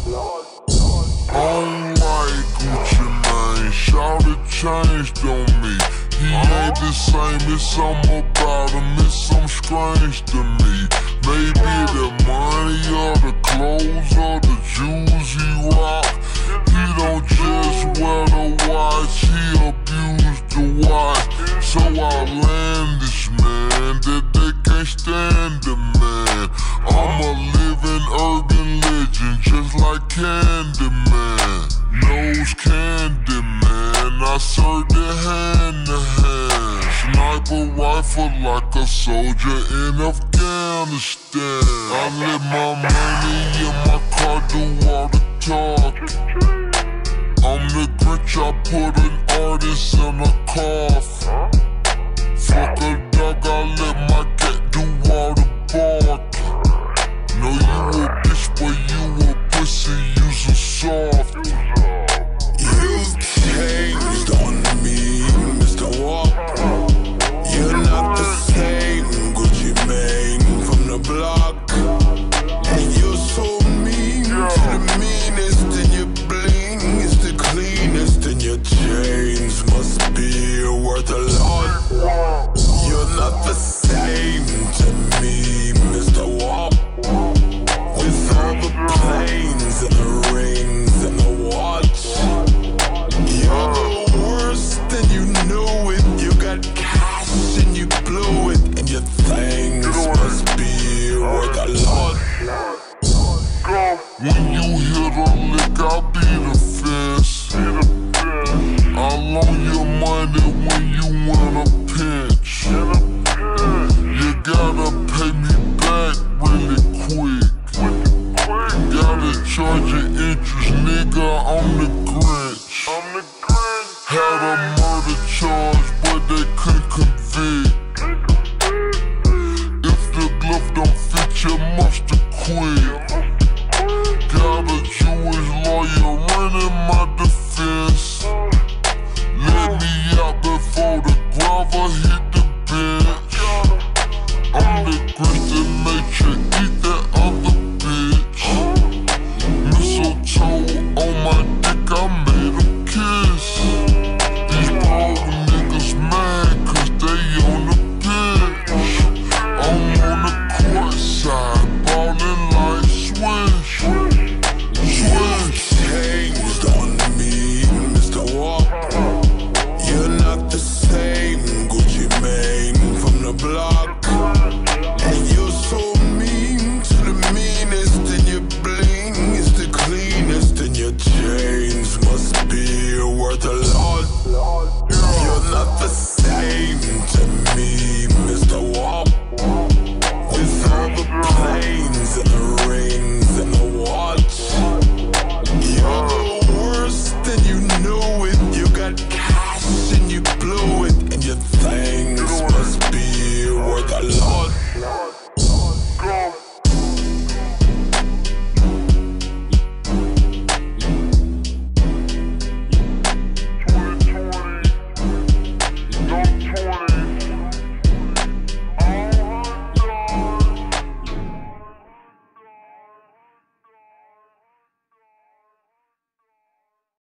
don't like Gucci Mane, shawty changed on me. He ain't the same, it's something about him, it's something strange to me. Maybe the money or the clothes or the jewels he rock. He don't just wear the watch, he abused the watch. So outlandish, man, that they can't stand the man. I'm a living urban legend, just like Candyman. Knows Candyman, I served it hand to hand. Sniper rifle like a soldier in Afghanistan. I let my money in my car do all the talking. I'm the Grinch, I put an artist in a coffin. Fuck a dog, I let my cat do all the barking. Know you a bitch, but you a pussy, you so soft. You've changed on me, Mr. Wop. You're not the same Gucci Mane from the block. And you're so mean to the meanest, and your bling is the cleanest, and your chains must be worth a lot. You're not the same to me, Mr. Wop. With all the planes and the rings and the watch, you're the worst and you know it. You got cash and you blew it, and your things must be worth a lot. When you hit a lick, I'll be the fist. I'll loan you money when you in a pinch. You gotta pay me back really quick. Gotta charge your interest, nigga, I'm the Grinch.